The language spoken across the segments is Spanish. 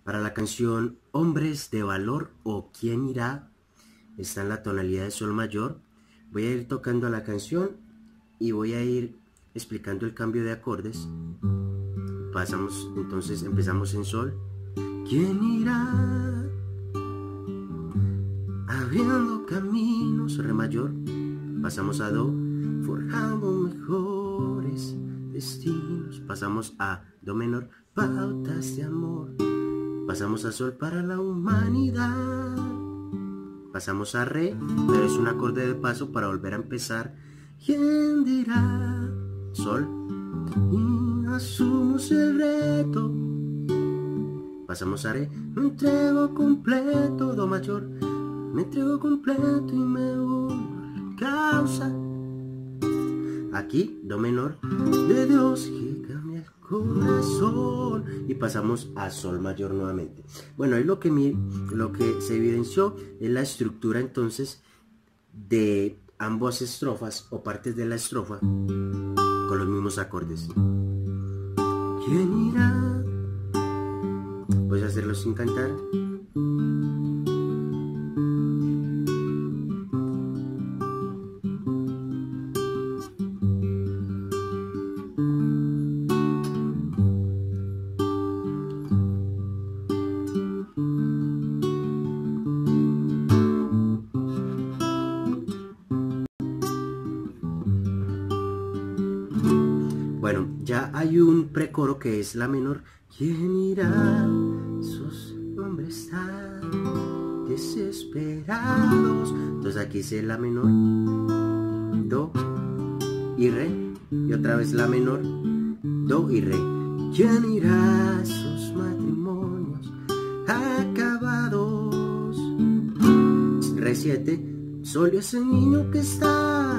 Para la canción Hombres de Valor o ¿Quién irá? Está en la tonalidad de sol mayor. Voy a ir tocando la canción y voy a ir explicando el cambio de acordes. Pasamos, entonces empezamos en sol. ¿Quién irá abriendo caminos? Re mayor. Pasamos a do, forjando mejores destinos. Pasamos a do menor, pautas de amor. Pasamos a sol para la humanidad. Pasamos a re, pero es un acorde de paso para volver a empezar. ¿Quién dirá? Sol. Y asumimos el reto. Pasamos a re, me entrego completo. Do mayor, me entrego completo y me uno a la causa. Aquí, do menor, de Dios que cambia el corazón. Y pasamos a sol mayor nuevamente. Bueno, ahí lo que se evidenció es la estructura entonces de ambas estrofas o partes de la estrofa con los mismos acordes. ¿Quién irá? Voy a hacerlo sin cantar. Bueno, ya hay un precoro que es la menor. ¿Quién irá? Sus hombres están desesperados. Entonces aquí es la menor, do y re, y otra vez la menor, do y re. ¿Quién irá? Sus matrimonios acabados. Re 7, sol y ese niño que está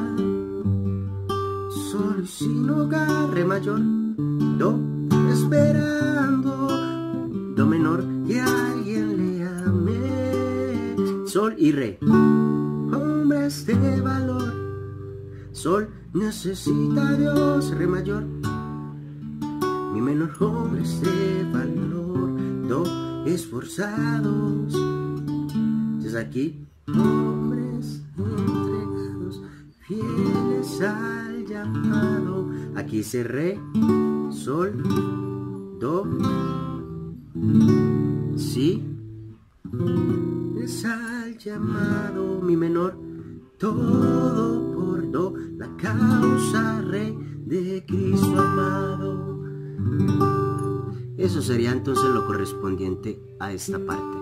solo y sin hogar. Re mayor, do, esperando. Do menor, que alguien le ame. Sol y re. Hombres de valor. Sol necesita a Dios. Re mayor, mi menor. Hombres de valor. Do, esforzados. Entonces aquí, hombres entregados, fieles al llamado. Aquí dice re, sol, do, si, es al llamado. Mi menor, todo por do, la causa re de Cristo amado. Eso sería entonces lo correspondiente a esta parte.